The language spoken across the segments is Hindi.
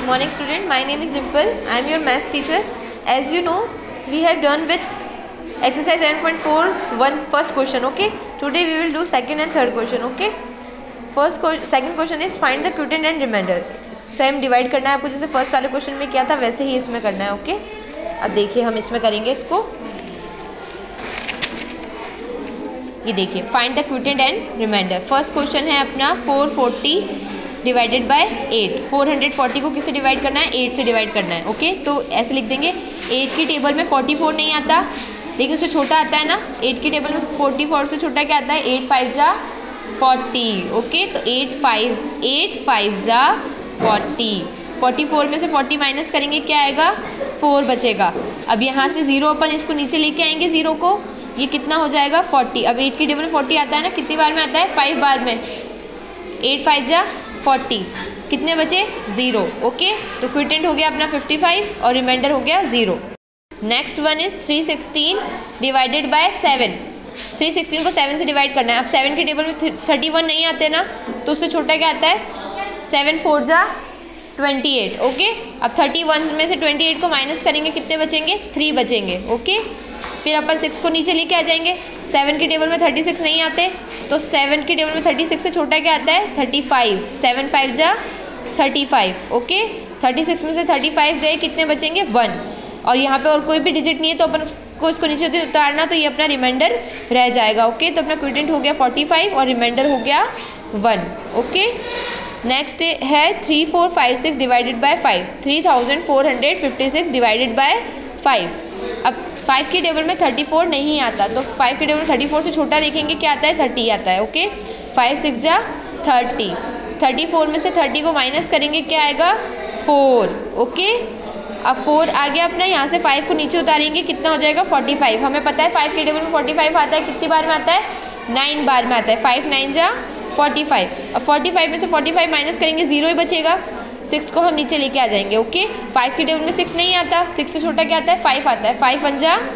Morning student, my name is Dimple. I am your maths teacher. As you know, we have done with exercise 7.4 first question. Okay, today we will do second and third question. Okay, second question is find the quotient and remainder. Same divide करना है आपको, जैसे फर्स्ट वाले क्वेश्चन में किया था वैसे ही इसमें करना है. ओके, अब देखिए हम इसमें करेंगे इसको. ये देखिए find the quotient and remainder. First question है अपना 440 डिवाइडेड बाय 8. 440 को किससे डिवाइड करना है? 8 से डिवाइड करना है. ओके, तो ऐसे लिख देंगे. 8 की टेबल में 44 नहीं आता, लेकिन उससे छोटा आता है ना. 8 की टेबल में 44 से छोटा क्या आता है? 8 5 जा 40. ओके, तो 8 5 जा 40. 44 में से 40 माइनस करेंगे, क्या आएगा? 4 बचेगा. अब यहाँ से 0 अपन इसको नीचे लेके आएंगे. 0 को ये कितना हो जाएगा? 40. अब 8 की टेबल में 40 आता है ना, कितनी बार में आता है? 5 बार में. 8 5 जा 40. कितने बचे? 0. ओके, तो क्वोटिएंट हो गया अपना 55 और रिमाइंडर हो गया 0. Next one is 316 divided by 7. 316 को 7 से डिवाइड करना है. अब 7 की टेबल में 31 नहीं आते ना, तो उससे छोटा क्या आता है? 7 4 जा 28. ओके, अब 31 में से 28 को माइनस करेंगे, कितने बचेंगे? 3 बचेंगे. ओके, फिर अपन 6 को नीचे लेके आ जाएंगे. 7 की टेबल में 36 नहीं आते, तो 7 की टेबल में 36 से छोटा क्या आता है? 35. 7 5 जा 35. ओके, 36 में से 35 गए, कितने बचेंगे? 1. और यहाँ पे और कोई भी डिजिट नहीं है, तो अपन को इसको नीचे उतारना, तो ये अपना रिमाइंडर रह जाएगा. ओके, तो अपना क्वोटिएंट हो गया 45 और रिमाइंडर हो गया 1. ओके, नेक्स्ट है 3456 डिवाइडेड बाय 5. 3456 divided by 5. अब 5 की टेबल में 34 नहीं आता, तो 5 की टेबल में 34 से छोटा देखेंगे, क्या आता है? 30 आता है. ओके, 5 6 जा 30. 34 में से 30 को माइनस करेंगे, क्या आएगा? 4. ओके, अब 4 आ गया अपना. यहाँ से 5 को नीचे उतारेंगे, कितना हो जाएगा? 45. हमें पता है 5 की टेबल में 45 आता है, कितनी बार में आता है? 9 बार में आता है. 5 9 जा 45. अब 45 में से 45 माइनस करेंगे, 0 ही बचेगा. 6 को हम नीचे लेके आ जाएंगे. ओके, 5 की टेबल में 6 नहीं आता, 6 से छोटा क्या आता है? 5 आता है. 5 1 जा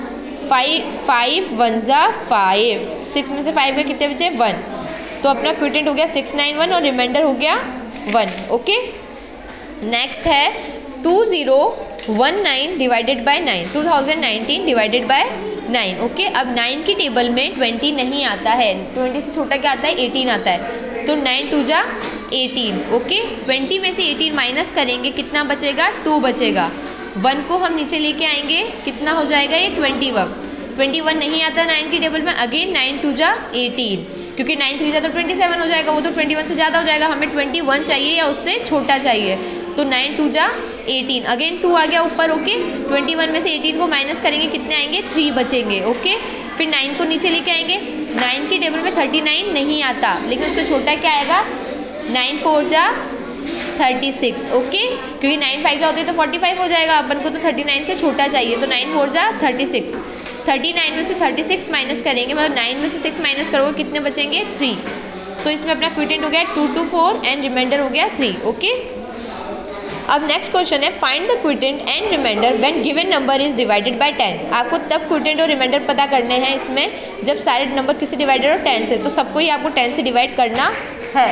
5. 6 में से 5 गए, कितने बचे? 1. तो अपना क्वोटिएंट हो गया 691 और रिमाइंडर हो गया 1. ओके, नेक्स्ट है 2019 divided by 9. 2019 divided by 9. Okay, अब 9 की टेबल में 20 नहीं आता है. 20 से छोटा क्या आता है? 18 आता है. तो 9 2 जा 18. ओके, 20 में से 18 माइनस करेंगे, कितना बचेगा? 2 बचेगा. 1 को हम नीचे लेके आएंगे, कितना हो जाएगा? ये 21 नहीं आता 9 की टेबल में. अगेन 9 2 जा 18, क्योंकि 9 3 जा तो 27 हो जाएगा, वो तो 21 से ज़्यादा हो जाएगा. हमें 21 चाहिए या उससे छोटा चाहिए, तो 9 2 जा 18. अगेन 2 आ गया ऊपर. ओके, 21 में से 18 को माइनस करेंगे, कितने आएंगे? 3 बचेंगे. ओके, फिर 9 को नीचे लेके आएंगे. 9 की टेबल में 39 नहीं आता, लेकिन उससे छोटा क्या आएगा? 9 4 जा 36. ओके, क्योंकि 9 5 जा होते तो 45 हो जाएगा, अपन को तो 39 से छोटा चाहिए, तो 9 4 जा 36. 39 में से 36 माइनस करेंगे, मतलब 9 में से 6 माइनस करोगे, कितने बचेंगे? 3. तो इसमें अपना क्वोटिएंट हो गया 224 एंड रिमाइंडर हो गया 3. ओके, अब नेक्स्ट क्वेश्चन है find the quotient and remainder when given number is divided by 10. आपको तब क्वोटिएंट और रिमाइंडर पता करने हैं इसमें जब सारे नंबर किसी डिवाइडेड हो 10 से, तो सबको ही आपको 10 से डिवाइड करना है.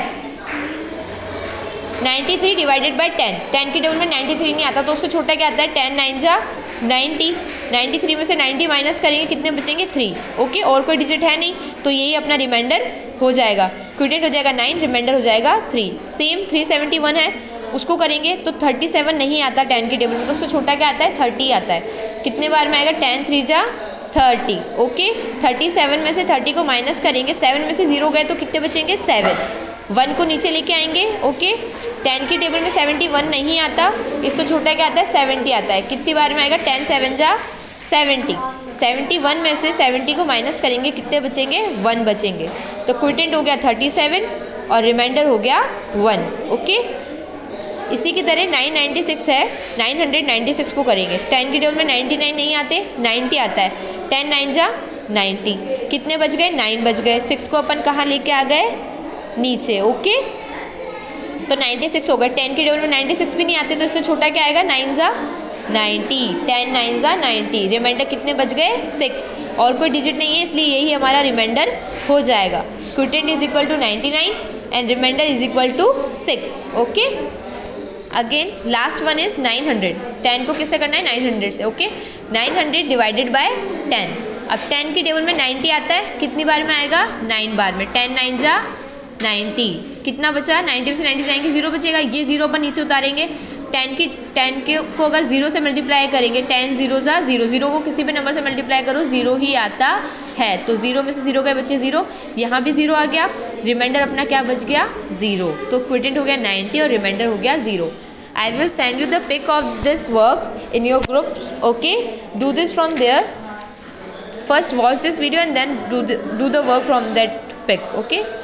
93 डिवाइडेड बाय 10. 10 की टेबल में 93 नहीं आता, तो उससे छोटा क्या आता है? 10 9 जा 90. 93 में से 90 माइनस करेंगे, कितने बचेंगे? 3. ओके, और कोई डिजिट है नहीं, तो यही अपना रिमाइंडर हो जाएगा. क्वोटिएंट हो जाएगा 9, रिमाइंडर हो जाएगा 3. सेम 371 है, उसको करेंगे तो 37 नहीं आता 10 की टेबल में, तो उससे छोटा क्या आता है? 30 आता है. कितने बार में आएगा? 10 3 जा 30. ओके, 37 में से 30 को माइनस करेंगे, 7 में से 0 गए, तो कितने बचेंगे? 7. 1 को नीचे लेके आएंगे. ओके, 10 की टेबल में 71 नहीं आता, इससे छोटा क्या आता है? 70 आता है. कितनी बार में आएगा? 10 7 जा 70. 71 में से 70 को माइनस करेंगे, कितने बचेंगे? 1 बचेंगे. तो क्वोटिएंट हो गया 37 और रिमाइंडर हो गया 1. ओके, इसी की तरह 996 है, 996 को करेंगे. 10 की टेबल में 99 नहीं आते, 90 आता है. 10 9 जा 90. कितने बच गए? 9 बच गए. 6 को अपन कहाँ लेके आ गए? नीचे. ओके, तो 96 हो गए. 10 की टेबल में 96 भी नहीं आते, तो इससे छोटा क्या आएगा? 9 जा 90. 10 9 जा 90. रिमाइंडर कितने बच गए? 6. और कोई डिजिट नहीं है, इसलिए यही हमारा रिमाइंडर हो जाएगा. Quotient is equal to 99 and remainder is equal to 6. Okay, again last one is 900, 10 को किससे करना है 900 से, ओके 900 डिवाइडेड बाय 10। अब 10 की टेबल में 90 आता है, कितनी बार में आएगा 9 बार में, 10 9 जा 90, कितना बचा 90 में से 90 जाएंगे 0 बचेगा, ये 0 पर नीचे उतारेंगे, 10 को अगर 0 से मल्टीप्लाई करेंगे 10 0 जा 0, 0 को किसी भी नंबर से मल्टीप्लाई करो 0 ही आता है, तो 0 में से 0 गए बच्चे 0, यहाँ भी 0 आ गया, रिमाइंडर अपना क्या बच गया 0, तो क्विटेंट हो गया 90 और रिमाइंडर हो गया 0। I will send you the pic of this work in your group, okay do this from there, first watch this video and then do the work from that pic, okay.